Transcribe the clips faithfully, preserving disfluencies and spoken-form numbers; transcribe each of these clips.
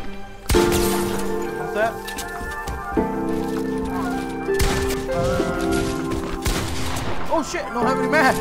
What's that? Uh, oh shit! I don't have any math.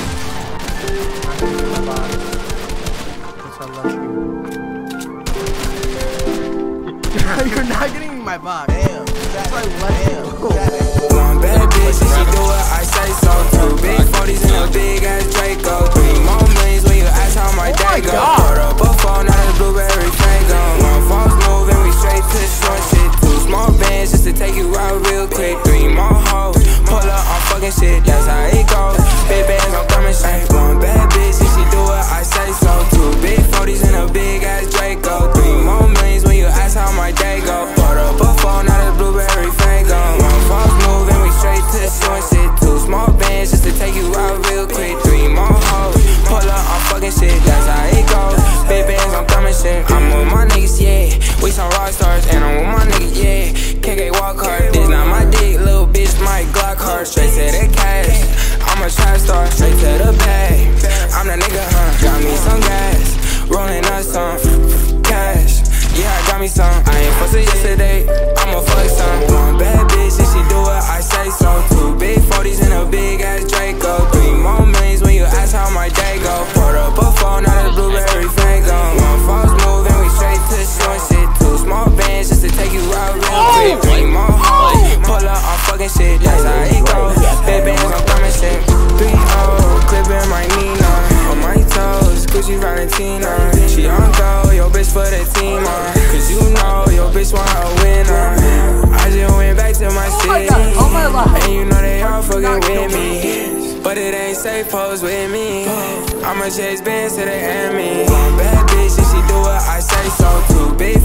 You're not getting my box. Damn. That's like One bad bitch, and she do what I say so. Two big forties and a big ass Draco. Three more millions when you ask how my day go. Put up a phone, now the blueberry fango. One false move and we straight to short shit. Two small bands just to take you out real quick. Three more hoes, pull up on fucking shit. That's how it goes. Big bands, I'm coming straight. One bad bitch, and she do what I say so. Two big forties and a big ass Draco. Three more millions when you ask how my day go. Put up a phone, now the blueberry fango. One false move and we straight to short shit. Two small bands just to take you out real quick. Three more hoes, pull up on fucking shit. That's how it goes. Big bands, I'm coming shit. I'm with my niggas, yeah. We some rock stars, and I'm with my niggas, yeah. K K walk hard, this not my dick, little bitch, my Glock hard. Straight to the cash, I'm a trap star. Straight to the bag, I'm the nigga, huh? Got me some gas, rolling up some cash. Yeah, I got me some. I ain't fussed it yesterday, I'ma fuck some. One bad bitch, and she do what I say so. Two big forties and a big ass Draco. Three more millions when you ask how my day go. Put up a phone, now the blueberry fango. One false move and we straight to short shit. Two small bands just to take you out real quick. Three more hoes, pull up on fucking shit. That's how it go. Big bands, I'm coming shit. Three oh, clipping my Nina. On my toes, Gucci Valentina. She on go, yo bitch for the team on. Cause you know your bitch want a winner. I just went back to my city, and you know they all fucking with me. But it ain't safe, pose with me. I'ma chase bands to the enemy. One bad bitch, and she do what I say so. Two big